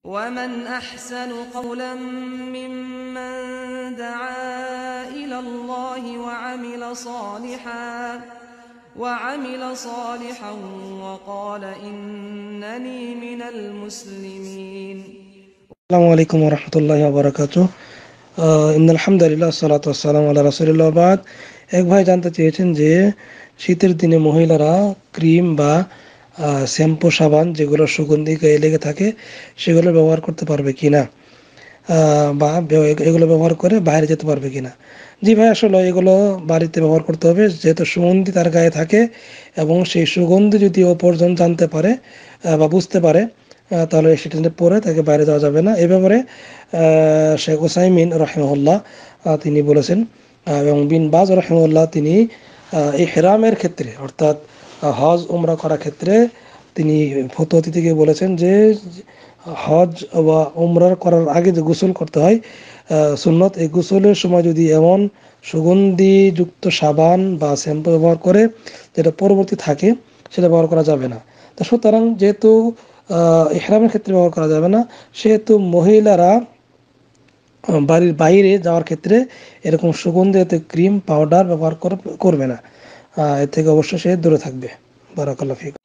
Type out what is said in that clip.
ومن أحسن قولا ممن دعا إلى الله وعمل صالحا وقال إنني من المسلمين. السلام عليكم ورحمة الله وبركاته. إن الحمد لله والصلاة والسلام على رسول الله بعد। এক ভাই জানতে চেয়েছেন যে শীতের দিনে মহিলারা ক্রিম বা শ্যাম্পু সাবান যেগুলো সুগন্ধি গায়ে লেগে থাকে সেগুলো ব্যবহার করতে পারবে কিনা, বা এগুলো ব্যবহার করে বাইরে যেতে পারবে কিনা। জি ভাই, আসলে এগুলো বাড়িতে ব্যবহার করতে হবে, যেহেতু সুগন্ধি তার গায়ে থাকে এবং সেই সুগন্ধি যদি অপরজন জানতে পারে বা বুঝতে পারে তাহলে সেটা পরে তাকে বাইরে যাওয়া যাবে না। এ ব্যাপারে শেখ ওসাইমিন রহিমাহুল্লাহ তিনি বলেছেন, এবং বিন বাজ রহিমাহুল্লাহ তিনি ইহরামের ক্ষেত্রে অর্থাৎ হজ উমরা করার ক্ষেত্রে তিনি ফতোয়া দিতে গিয়ে বলেছেন যে হজ বা উমরার করার আগে যে গোসল করতে হয় সুন্নত, এই গোসলের সময় যদি এমন সুগন্ধিযুক্ত সাবান বা শ্যাম্পু ব্যবহার করে যেটা পরবর্তী থাকে সেটা ব্যবহার করা যাবে না। তা সুতরাং যেহেতু ইহরামের ক্ষেত্রে ব্যবহার করা যাবে না, সেহেতু মহিলারা বাড়ির বাইরে যাওয়ার ক্ষেত্রে এরকম সুগন্ধিত ক্রিম পাউডার ব্যবহার করবে না। এর থেকে অবশ্যই সে দূরে থাকবে। বারাকাল্লাহু ফিক।